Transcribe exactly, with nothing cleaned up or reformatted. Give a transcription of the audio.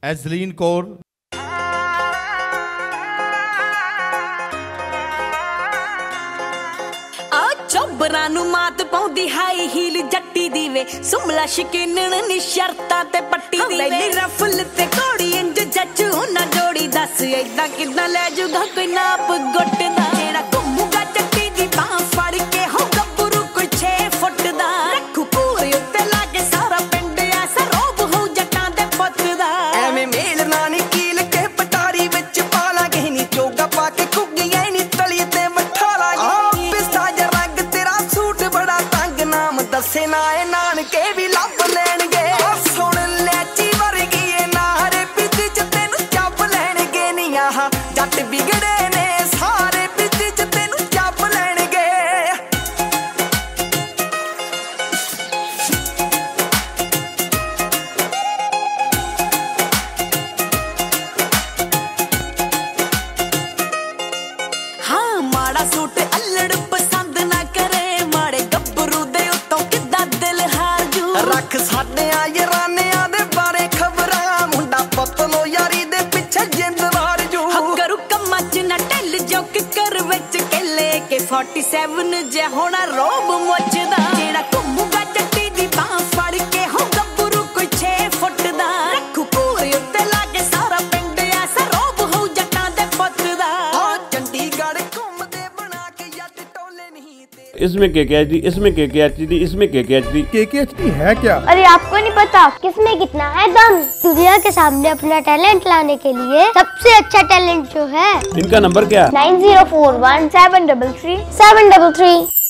ਐਜ਼ਲੀਨ ਕੌਰ, ਚੋਬਰਾਂ ਨੂੰ ਮਾਤ ਪਾਉਂਦੀ ਹਾਈ ਹੀਲ ਜੱਟੀ ਦੀ ਵੇ, ਸੁਮਲਾ ਸ਼ਕੀਨਣ ਨੀ ਸ਼ਰਤਾਂ ਤੇ ਪੱਟੀ ਦੀ ਵੇ, ਰਫਲ ਤੇ ਕੋੜੀ ਇੰਜ ਜੱਜੂ ਨਾ ਜੋੜੀ, ਦੱਸ ਏਦਾਂ ਕਿੱਦਾਂ ਲੈ ਜੂਗਾ ਕੋਈ ਨਾਪ ਗੁੱਟ ਦਾ, ਜਿਹੜਾ ਘੁੰਮੂਗਾ ਜੱਟੀ ਦੀ ਬਾਹ ਫੜ ਕੇ ਹੋ ਗੱਭਰੂ ਕੋਈ ਛੇ ਫੁੱਟ ਦਾ, ਰੱਖੂ ਪੂਰੇ ਉੱਤੇ ਲਾ ਕੇ ਸਾਰਾ ਪਿੰਡ ਐਸਾ ਰੋਬ ਹੋ ਜੱਟਾਂ ਦੇ ਪੁੱਤ ਦਾ, ਐਵੇਂ ਮੇਲ ਨਾ ਨੀ ਕੀਲ ਕੇ ਪਟਾਰੀ ਵਿੱਚ ਪਾ ਲਾਂਗੇ ਨੀ ਚੋਗਾ ਪਾ ਕੇ ਕੁੱਗੀਆਂ ਨੀ ਤਲੀ ਤੇ ਮੱਠਾ ਲਾਂਗੇ, ਪਿਸਤਾ ਜਰਗ ਤੇਰਾ ਸੂਟ ਬੜਾ ਤੰਗ, ਨਾਮ ਦੱਸੇ ਨਾ ਇਹ ਨਾਨਕੇ ਵੀ ਲੱਭ ਲੈਣਗੇ, ਸੁਣ ਲੈਚੀ ਵਰਗੀ ਇਹ ਨਾਰੇ ਪਿੱਛ ਚ ਤੈਨੂੰ ਚੱਪ ਲੈਣਗੇ, ਨੀ ਆਹ ਜੱਟ ਵਿਗੜੇ ਨੇ ਸਾਰੇ ਪਿੱਛ ਚ ਤੈਨੂੰ ਚੱਪ ਲੈਣਗੇ। ਹਾਂ ਮਾੜਾ ਸੂਟ ਅਲੜ ਪਸੰਦ ਨਾ ਕਰੇ, ਮਾੜੇ ਗੱਭਰੂ ਦੇ ਉੱਤੋਂ ਕਿੱਦਾਂ ਦਿਲ ਹਾਰ ਜੂ, ਰੱਖ ਸਾਡਿਆਂ ਯਾਰਾਨਿਆਂ ਦੇ ਬਾਰੇ ਖਬਰਾਂ, ਮੁੰਡਾ ਪੁੱਤ ਲੋ ਯਾਰੀ ਦੇ ਪਿੱਛੇ ਜਿੰਦ ਵਾਰ ਜੂ, ਕਰੂ ਕੰਮਾਂ ਚ ਨਾ ਢਿੱਲ ਜੋ ਕਿੱਕਰ ਵਿੱਚ ਕਿੱਲੇ ਕੇ ਸੈਂਤਾਲੀ ਜੇ ਹੋਣਾ ਰੋਬ ਮੁੱਚਦਾ, ਜਿਹੜਾ ਘੁੰਮੂਗਾ ਜੱਟੀ ਦੀ ਬਾਹ ਫੜ ਕੇ ਹੋ ਗੱਭਰੂ ਕੋਈ ਛੇ ਫੁੱਟ ਦਾ, ਰੱਖੂ ਪੂਰੇ ਉੱਤੇ ਲਾ ਕੇ ਸਾਰਾ ਪਿੰਡ ਐਸਾ ਰੋਬ ਹੋ ਜੱਟਾਂ ਦੇ ਪੁੱਤ ਦਾ, ਚੰਡੀਗੜ੍ਹ ਘੁੰਮਦੇ ਬਣਾ ਕੇ ਜੱਟ ਟੋਲੇ ਨਹੀਂ ਤੇ, इसमें के के एच डी, इसमें के के एच डी, इसमें के के एच डी। के के एच डी है क्या? अरे आपको नहीं पता किसमें कितना है दम। दुनिया के सामने अपना टैलेंट लाने के लिए सबसे अच्छा टैलेंट जो है, इनका नंबर क्या है? Nine zero four one seven double three seven double three.